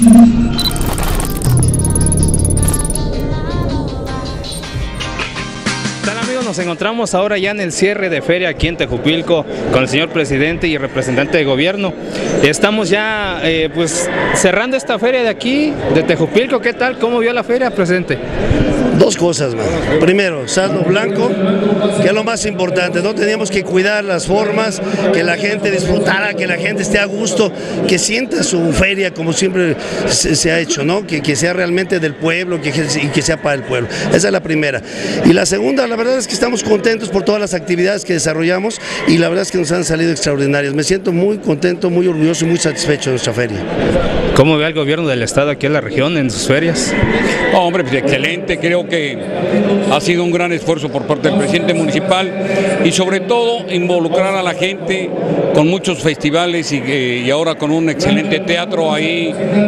Nos encontramos ahora ya en el cierre de feria aquí en Tejupilco con el señor presidente y representante de gobierno. Estamos ya pues cerrando esta feria de aquí, de Tejupilco. ¿Qué tal? ¿Cómo vio la feria, presidente? Dos cosas, man. Primero, saldo blanco, que es lo más importante, ¿no? Teníamos que cuidar las formas, que la gente disfrutara, que la gente esté a gusto, que sienta su feria como siempre se ha hecho, ¿no? Que sea realmente del pueblo y que sea para el pueblo. Esa es la primera. Y la segunda, la verdad es que estamos contentos por todas las actividades que desarrollamos y la verdad es que nos han salido extraordinarias. Me siento muy contento, muy orgulloso y muy satisfecho de nuestra feria. ¿Cómo ve el gobierno del estado aquí en la región, en sus ferias? Oh, hombre, pues excelente, creo que ha sido un gran esfuerzo por parte del presidente municipal y sobre todo involucrar a la gente con muchos festivales y ahora con un excelente teatro ahí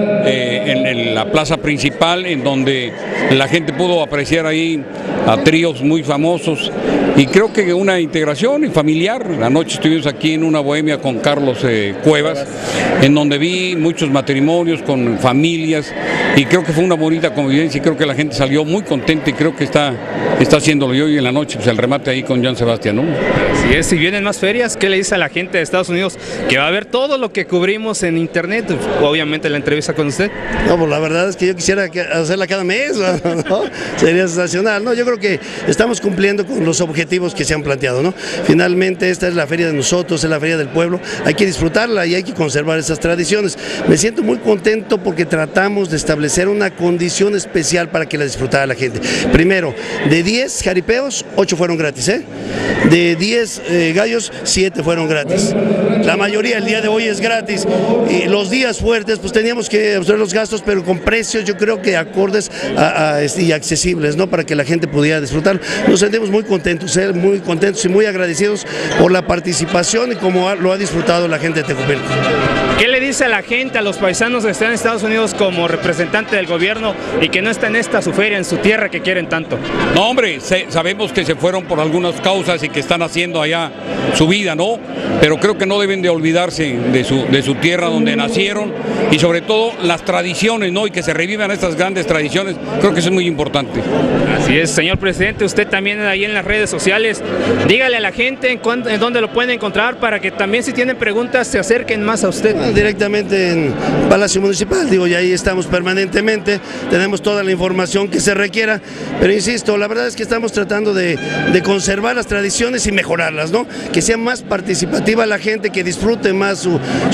en la plaza principal, en donde la gente pudo apreciar ahí a tríos muy famosos y creo que una integración familiar. Anoche estuvimos aquí en una bohemia con Carlos Cuevas, en donde vi muchos matrimonios con familias y creo que fue una bonita convivencia y creo que la gente salió muy contenta y creo que está haciéndolo. Y hoy en la noche pues el remate ahí con Joan Sebastián, ¿no? Así es, si vienen más ferias, ¿qué le dice a la gente de Estados Unidos? Que va a ver todo lo que cubrimos en internet, obviamente la entrevista con usted. No, pues la verdad es que yo quisiera hacerla cada mes, ¿no? Sería sensacional, ¿no? Yo creo que estamos cumpliendo con los objetivos que se han planteado, ¿no? Finalmente esta es la feria de nosotros, es la feria del pueblo, hay que disfrutarla y hay que conservar esas tradiciones. Me siento muy contento porque tratamos de establecer una condición especial para que la disfrutara la gente. Primero, de 10 jaripeos, 8 fueron gratis, ¿eh? De 10 gallos, 7 fueron gratis. La mayoría el día de hoy es gratis. Y los días fuertes, pues teníamos que absorber los gastos, pero con precios yo creo que acordes y accesibles, ¿no? Para que la gente pudiera disfrutar. Nos sentimos muy contentos y muy agradecidos por la participación y como lo ha disfrutado la gente de Tejupilco. ¿Qué le dice a la gente, a los paisanos que están en Estados Unidos como representante del gobierno y que no está en esta su feria, en su tierra que quieren tanto? No, hombre, sabemos que se fueron por algunas causas y que están haciendo allá su vida, ¿no? Pero creo que no deben de olvidarse de su tierra donde nacieron y sobre todo las tradiciones, ¿no? Y que se revivan estas grandes tradiciones, creo que eso es muy importante. Así es, señor presidente, usted también ahí en las redes sociales, dígale a la gente en dónde lo pueden encontrar para que también si tienen preguntas se acerquen más a usted. Directamente en Palacio Municipal, digo, y ahí estamos permanentemente, tenemos toda la información que se requiera, pero insisto, la verdad es que estamos tratando de conservar las tradiciones y mejorarlas, ¿no? Que sea más participativa la gente, que disfrute más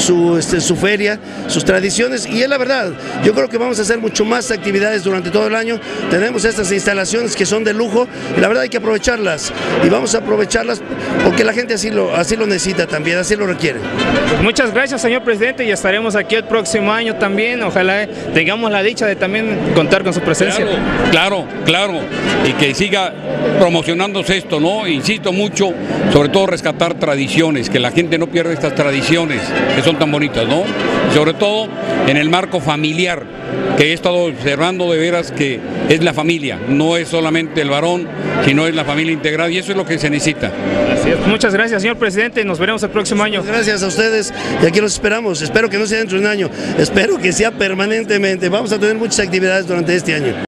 su feria, sus tradiciones, y es la verdad, yo creo que vamos a hacer mucho más actividades durante todo el año, tenemos estas instalaciones que son de lujo, y la verdad hay que aprovecharlas, y vamos a aprovecharlas porque la gente así lo necesita también, así lo requiere. Muchas gracias, señor presidente, y estaremos aquí el próximo año también, ojalá tengamos la dicha de también contar con su presencia. Claro, y que siga promocionándose esto, ¿no? Insisto mucho, sobre todo rescatar tradiciones, que la gente no pierda estas tradiciones que son tan bonitas, ¿no? Y sobre todo en el marco familiar, que he estado observando de veras que es la familia, no es solamente el varón, sino es la familia integral y eso es lo que se necesita. Así es. Muchas gracias, señor presidente, nos veremos el próximo año. Gracias a ustedes y aquí los esperamos, espero que no sea dentro de un año, espero que sea permanentemente, vamos a tener muchas actividades durante este año.